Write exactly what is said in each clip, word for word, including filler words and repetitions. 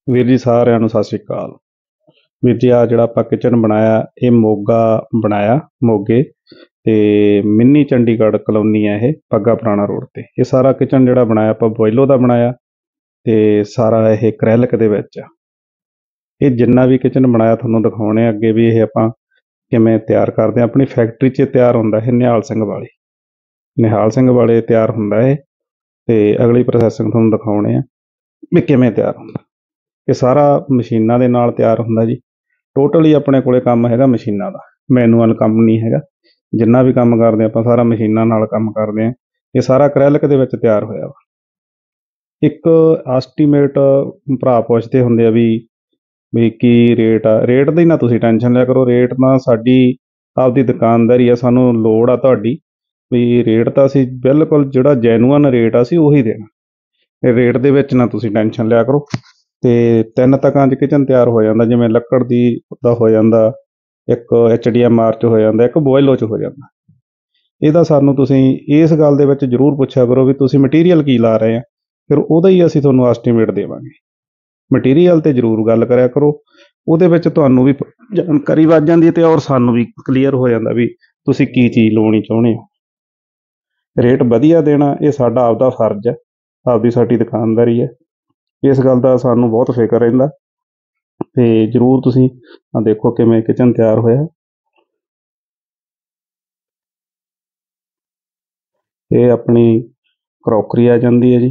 ਵੀਰ ਜੀ ਸਾਰਿਆਂ ਨੂੰ ਸਤਿ ਸ਼੍ਰੀ ਅਕਾਲ। ਵੀਰ ਜੀ ਆ ਜਿਹੜਾ ਆਪਾਂ ਕਿਚਨ ਬਣਾਇਆ ਇਹ ਮੋਗਾ ਬਣਾਇਆ ਮੋਗੇ ਤੇ ਮਿੰਨੀ ਚੰਡੀਗੜ੍ਹ ਕਲੋਨੀ ਹੈ ਇਹ ਪੱਗਾ ਪੁਰਾਣਾ ਰੋਡ ਤੇ। ਇਹ ਸਾਰਾ ਕਿਚਨ ਜਿਹੜਾ ਬਣਾਇਆ ਆਪਾਂ ਬੋਇਲੋ ਦਾ ਬਣਾਇਆ ਤੇ ਸਾਰਾ ਇਹ ਕਰੈਲਿਕ ਦੇ ਵਿੱਚ ਆ। ਇਹ ਜਿੰਨਾ ਵੀ ਕਿਚਨ ਬਣਾਇਆ ਤੁਹਾਨੂੰ ਦਿਖਾਉਣੇ ਆ ਅੱਗੇ ਵੀ ਇਹ ਆਪਾਂ ਕਿਵੇਂ ਤਿਆਰ ਕਰਦੇ ਹਾਂ। ਆਪਣੀ ਫੈਕਟਰੀ 'ਚ ਤਿਆਰ ਹੁੰਦਾ ਇਹ ਨਿਹਾਲ ਸਿੰਘ ਵਾਲੇ ਨਿਹਾਲ ਸਿੰਘ ਵਾਲੇ ਤਿਆਰ ਹੁੰਦਾ ਇਹ ਤੇ ਅਗਲੀ ਪ੍ਰੋਸੈਸਿੰਗ ਤੁਹਾਨੂੰ ਦਿਖਾਉਣੇ ਆ ਵੀ ਕਿਵੇਂ ਤਿਆਰ ਹੁੰਦਾ। ਇਹ ਸਾਰਾ ਮਸ਼ੀਨਾਂ ਦੇ ਨਾਲ ਤਿਆਰ ਹੁੰਦਾ ਜੀ। ਟੋਟਲੀ ਆਪਣੇ ਕੋਲੇ ਕੰਮ ਹੈਗਾ ਮਸ਼ੀਨਾਂ ਦਾ, ਮੈਨੂਅਲ ਕੰਮ ਨਹੀਂ ਹੈਗਾ। ਜਿੰਨਾ ਵੀ ਕੰਮ ਕਰਦੇ ਆਪਾਂ ਸਾਰਾ ਮਸ਼ੀਨਾਂ ਨਾਲ ਕੰਮ ਕਰਦੇ ਹਾਂ। ਇਹ ਸਾਰਾ ਐਕ੍ਰੈਲਿਕ ਦੇ ਵਿੱਚ ਤਿਆਰ ਹੋਇਆ ਵਾ। ਇੱਕ ਐਸਟੀਮੇਟ ਭਰਾ ਪੁੱਛਦੇ ਹੁੰਦੇ ਆ ਵੀ ਵੀ ਕੀ ਰੇਟ ਆ। ਰੇਟ ਦੀ ਨਾ ਤੁਸੀਂ ਟੈਨਸ਼ਨ ਲਿਆ ਕਰੋ। ਰੇਟ ਤਾਂ ਸਾਡੀ ਆਪਦੀ ਦੁਕਾਨਦਾਰੀ ਆ, ਸਾਨੂੰ ਲੋੜ ਆ ਤੁਹਾਡੀ ਵੀ ਰੇਟ ਤਾਂ ਅਸੀਂ ਬਿਲਕੁਲ ਜਿਹੜਾ ਜੈਨੂਅਨ ਰੇਟ ਆ ਅਸੀਂ ਉਹੀ ਦੇਣਾ। ਇਹ ਰੇਟ ਦੇ ਵਿੱਚ ਨਾ ਤੁਸੀਂ ਟੈਨਸ਼ਨ ਲਿਆ ਕਰੋ। ਤੇ ਤਿੰਨ ਤੱਕਾਂ 'ਚ ਕਿਚਨ ਤਿਆਰ ਹੋ ਜਾਂਦਾ, ਜਿਵੇਂ ਲੱਕੜ ਦੀ ਦਾ ਹੋ ਜਾਂਦਾ, ਇੱਕ ਐਚ ਡੀ ਐਮ ਆਰ 'ਚ ਹੋ ਜਾਂਦਾ, ਇੱਕ ਬੋਇਲੋ 'ਚ ਹੋ ਜਾਂਦਾ। ਇਹਦਾ ਸਾਨੂੰ ਤੁਸੀਂ ਇਸ ਗੱਲ ਦੇ ਵਿੱਚ ਜ਼ਰੂਰ ਪੁੱਛਿਆ ਕਰੋ ਵੀ ਤੁਸੀਂ ਮਟੀਰੀਅਲ ਕੀ ਲਾ ਰਹੇ ਆ, ਫਿਰ ਉਹਦਾ ਹੀ ਅਸੀਂ ਤੁਹਾਨੂੰ ਐਸਟੀਮੇਟ ਦੇਵਾਂਗੇ। ਮਟੀਰੀਅਲ 'ਤੇ ਜ਼ਰੂਰ ਗੱਲ ਕਰਿਆ ਕਰੋ, ਉਹਦੇ ਵਿੱਚ ਤੁਹਾਨੂੰ ਵੀ ਜਾਣਕਾਰੀ ਵੱਧ ਜਾਂਦੀ ਅਤੇ ਔਰ ਸਾਨੂੰ ਵੀ ਕਲੀਅਰ ਹੋ ਜਾਂਦਾ ਵੀ ਤੁਸੀਂ ਕੀ ਚੀਜ਼ ਲਵਾਉਣੀ ਚਾਹੁੰਦੇ ਹੋ। ਰੇਟ ਵਧੀਆ ਦੇਣਾ ਇਹ ਸਾਡਾ ਆਪਦਾ ਫਰਜ਼ ਹੈ, ਆਪਦੀ ਸਾਡੀ ਦੁਕਾਨਦਾਰੀ ਹੈ। ਇਸ ਗੱਲ ਦਾ ਸਾਨੂੰ ਬਹੁਤ ਫਿਕਰ ਰਹਿੰਦਾ ਤੇ ਜ਼ਰੂਰ ਤੁਸੀਂ ਆਹ ਦੇਖੋ ਕਿਵੇਂ ਕਿਚਨ ਤਿਆਰ ਹੋਇਆ। ਇਹ ਆਪਣੀ ਕਰੋਕਰੀ ਆ ਜਾਂਦੀ ਹੈ ਜੀ।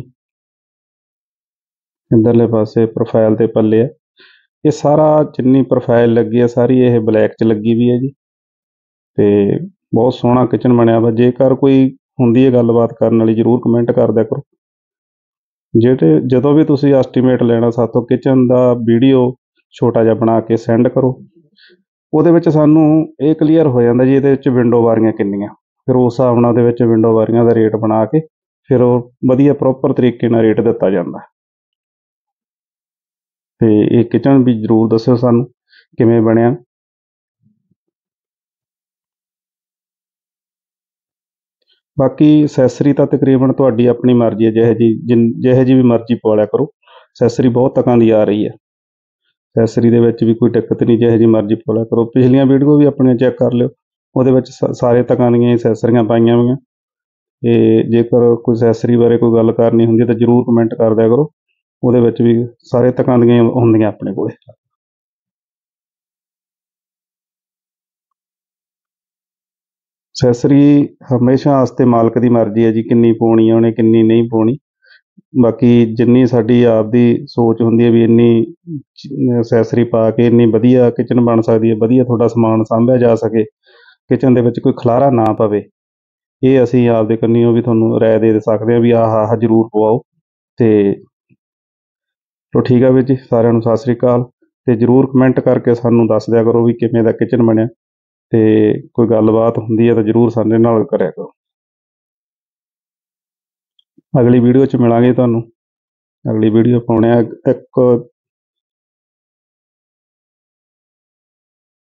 ਇੱਧਰਲੇ ਪਾਸੇ ਪ੍ਰੋਫਾਈਲ ਦੇ ਪੱਲੇ ਆ। ਇਹ ਸਾਰਾ ਜਿੰਨੀ ਪ੍ਰੋਫਾਈਲ ਲੱਗੀ ਆ ਸਾਰੀ ਇਹ ਬਲੈਕ 'ਚ ਲੱਗੀ ਵੀ ਹੈ ਜੀ ਤੇ ਬਹੁਤ ਸੋਹਣਾ ਕਿਚਨ ਬਣਿਆ ਵਾ। ਜੇਕਰ ਕੋਈ ਹੁੰਦੀ ਹੈ ਗੱਲਬਾਤ ਕਰਨ ਵਾਲੀ ਜ਼ਰੂਰ ਕਮੈਂਟ ਕਰ ਦਿਆ ਕਰੋ। ਜਿਹੜੇ ਜਦੋਂ ਵੀ ਤੁਸੀਂ ਐਸਟੀਮੇਟ ਲੈਣਾ ਸਾਤੋਂ ਕਿਚਨ ਦਾ ਵੀਡੀਓ ਛੋਟਾ ਜਿਹਾ ਬਣਾ ਕੇ ਸੈਂਡ ਕਰੋ। ਉਹਦੇ ਵਿੱਚ ਸਾਨੂੰ ਇਹ ਕਲੀਅਰ ਹੋ ਜਾਂਦਾ ਜੀ ਇਹਦੇ ਵਿੱਚ ਵਿੰਡੋ ਵਾਰੀਆਂ ਕਿੰਨੀਆਂ, ਫਿਰ ਉਸ ਹਿਸਾਬ ਨਾਲ ਉਹਦੇ ਵਿੱਚ ਵਿੰਡੋ ਵਾਰੀਆਂ ਦਾ ਰੇਟ ਬਣਾ ਕੇ ਫਿਰ ਉਹ ਵਧੀਆ ਪ੍ਰੋਪਰ ਤਰੀਕੇ ਨਾਲ ਰੇਟ ਦਿੱਤਾ ਜਾਂਦਾ। ਤੇ ਇਹ ਕਿਚਨ ਵੀ ਜ਼ਰੂਰ ਦੱਸਿਓ ਸਾਨੂੰ ਕਿਵੇਂ ਬਣਿਆ। ਬਾਕੀ ਅਸੈਸਰੀ ਤਾਂ ਤਕਰੀਬਨ ਤੁਹਾਡੀ ਆਪਣੀ ਮਰਜ਼ੀ ਹੈ, ਜਿਹੋ ਜਿਹੀ ਜਿਨ ਜਿਹੋ ਜਿਹੀ ਵੀ ਮਰਜ਼ੀ ਪਵਾ ਲਿਆ ਕਰੋ। ਅਸੈਸਰੀ ਬਹੁਤ ਤਰ੍ਹਾਂ ਦੀ ਆ ਰਹੀ ਹੈ, ਅਸੈਸਰੀ ਦੇ ਵਿੱਚ ਵੀ ਕੋਈ ਦਿੱਕਤ ਨਹੀਂ, ਜਿਹੋ ਜਿਹੀ ਮਰਜ਼ੀ ਪਵਾ ਲਿਆ ਕਰੋ। ਪਿਛਲੀਆਂ ਵੀਡੀਓ ਵੀ ਆਪਣੀਆਂ ਚੈੱਕ ਕਰ ਲਿਓ, ਉਹਦੇ ਵਿੱਚ ਸ ਸਾਰੇ ਤਰ੍ਹਾਂ ਦੀਆਂ ਅਸੈਸਰੀਆਂ ਪਾਈਆਂ ਹੋਈਆਂ। ਅਤੇ ਜੇਕਰ ਕੋਈ ਅਸੈਸਰੀ ਬਾਰੇ ਕੋਈ ਗੱਲ ਕਰਨੀ ਹੁੰਦੀ ਤਾਂ ਜ਼ਰੂਰ ਕਮੈਂਟ ਕਰ ਦਿਆ ਕਰੋ। ਉਹਦੇ ਵਿੱਚ ਵੀ ਸਾਰੇ ਤਰ੍ਹਾਂ ਦੀਆਂ ਹੁੰਦੀਆਂ ਆਪਣੇ ਕੋਲ। ਅਸੈਸਰੀ ਹਮੇਸ਼ਾ ਵਾਸਤੇ ਮਾਲਕ ਦੀ ਮਰਜ਼ੀ ਹੈ ਜੀ, ਕਿੰਨੀ ਪਾਉਣੀ ਆ ਉਹਨੇ ਕਿੰਨੀ ਨਹੀਂ ਪਾਉਣੀ। ਬਾਕੀ ਜਿੰਨੀ ਸਾਡੀ ਆਪਦੀ ਸੋਚ ਹੁੰਦੀ ਹੈ ਵੀ ਇੰਨੀ ਅਸੈਸਰੀ ਪਾ ਕੇ ਇੰਨੀ ਵਧੀਆ ਕਿਚਨ ਬਣ ਸਕਦੀ ਹੈ, ਵਧੀਆ ਤੁਹਾਡਾ ਸਮਾਨ ਸਾਂਭਿਆ ਜਾ ਸਕੇ, ਕਿਚਨ ਦੇ ਵਿੱਚ ਕੋਈ ਖਲਾਰਾ ਨਾ ਪਵੇ। ਇਹ ਅਸੀਂ ਆਪਦੇ ਕੰਨੀਓ ਵੀ ਤੁਹਾਨੂੰ ਰਾਏ ਦੇ ਸਕਦੇ ਹਾਂ ਵੀ ਆਹ ਆਹ ਜ਼ਰੂਰ ਪਵਾਓ। ਅਤੇ ਚਲੋ ਠੀਕ ਆ ਵੀਰ ਜੀ, ਸਾਰਿਆਂ ਨੂੰ ਸਤਿ ਸ਼੍ਰੀ ਅਕਾਲ। ਅਤੇ ਜ਼ਰੂਰ ਕਮੈਂਟ ਕਰਕੇ ਸਾਨੂੰ ਦੱਸ ਦਿਆ ਕਰੋ ਵੀ ਕਿਵੇਂ ਦਾ ਕਿਚਨ ਬਣਿਆ ਅਤੇ ਕੋਈ ਗੱਲਬਾਤ ਹੁੰਦੀ ਹੈ ਤਾਂ ਜ਼ਰੂਰ ਸਾਡੇ ਨਾਲ ਕਰਿਆ ਕਰੋ। ਅਗਲੀ ਵੀਡੀਓ 'ਚ ਮਿਲਾਂਗੇ ਤੁਹਾਨੂੰ। ਅਗਲੀ ਵੀਡੀਓ ਪਾਉਂਦੇ ਹਾਂ ਇੱਕ